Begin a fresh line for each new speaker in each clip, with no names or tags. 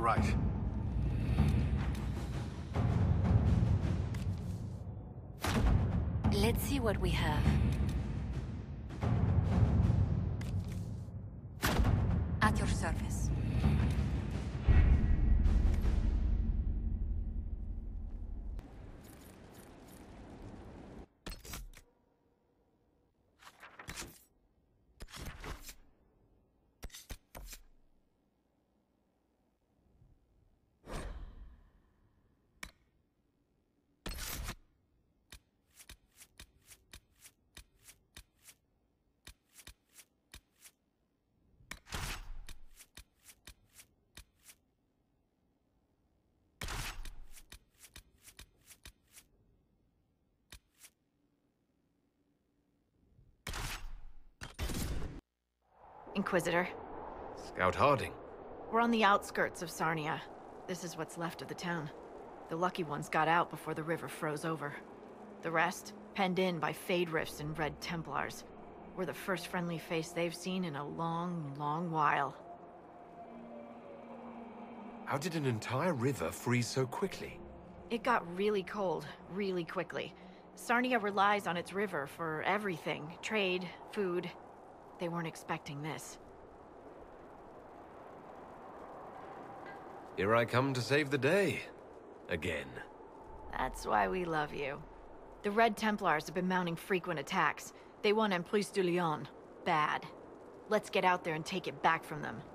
right.
Let's see what we have. At your service.
Inquisitor.
Scout Harding.
We're on the outskirts of Sarnia. This is what's left of the town. The lucky ones got out before the river froze over. The rest, penned in by Fade Rifts and Red Templars. We're the first friendly face they've seen in a long, long while.
How did an entire river freeze so quickly?
It got really cold, really quickly. Sarnia relies on its river for everything. Trade, food. They weren't expecting this.
Here I come to save the day. Again.
That's why we love you. The Red Templars have been mounting frequent attacks. They want Empris de Lyon. Bad. Let's get out there and take it back from them.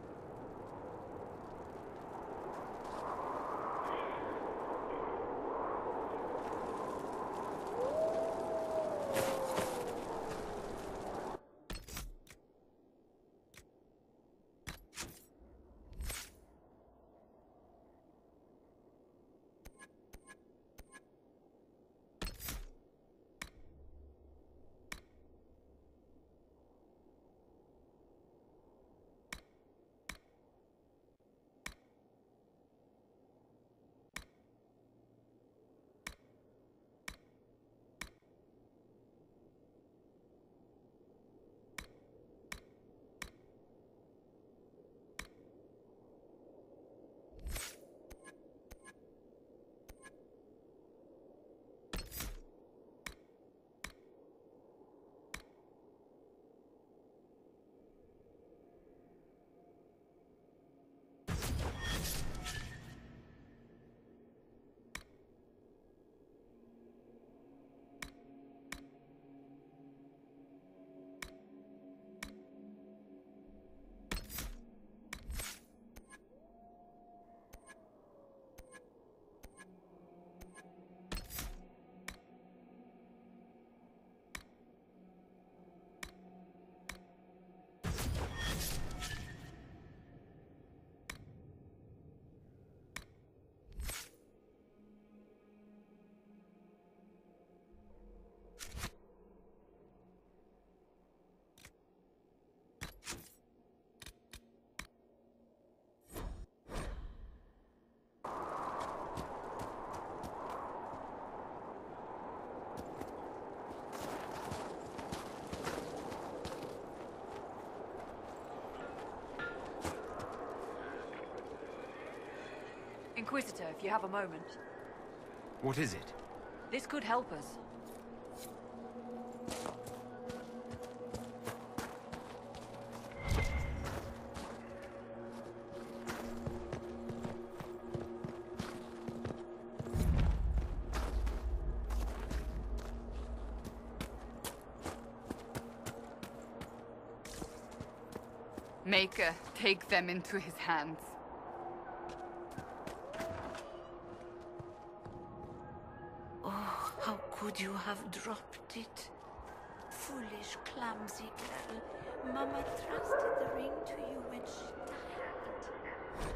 Inquisitor, if you have a moment.
What is it?
This could help us.
Maker, take them into his hands.
Oh, how could you have dropped it? Foolish, clumsy girl. Mama trusted the ring to you when she died.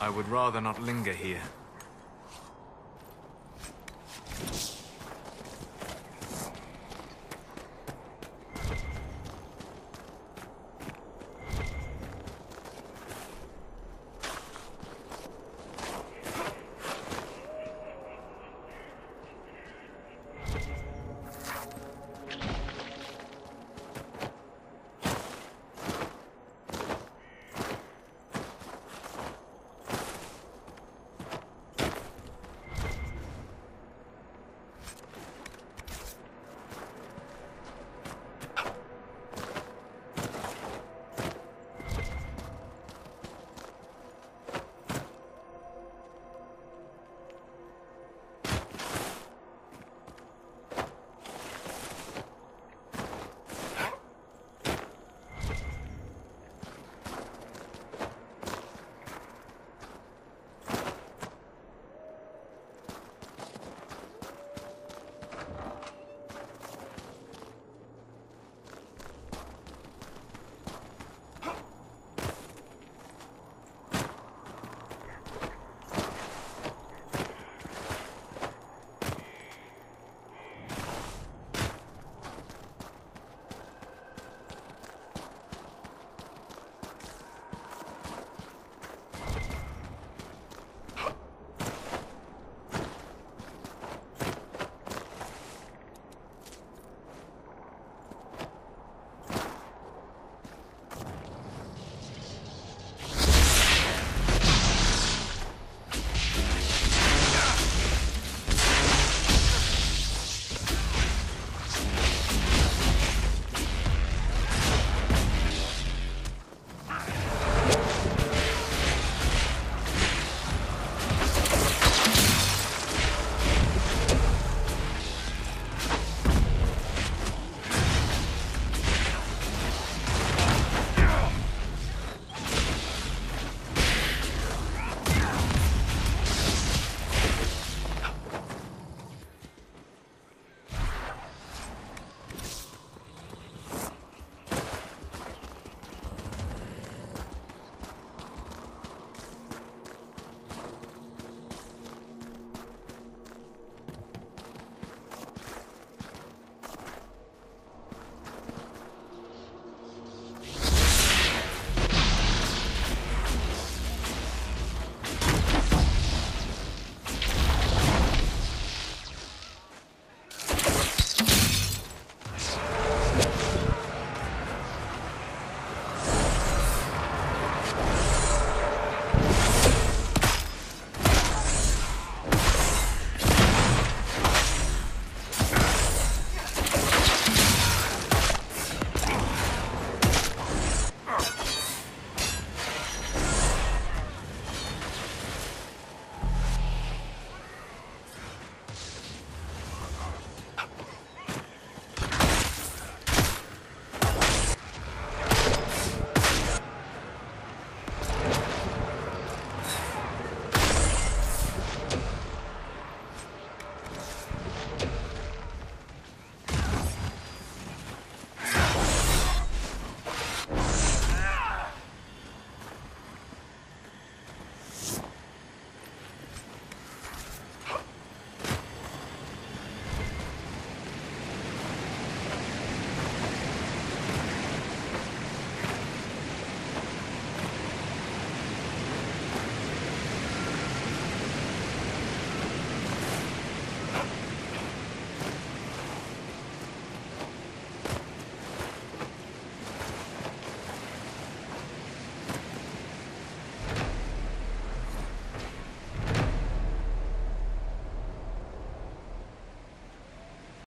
I would rather not linger here.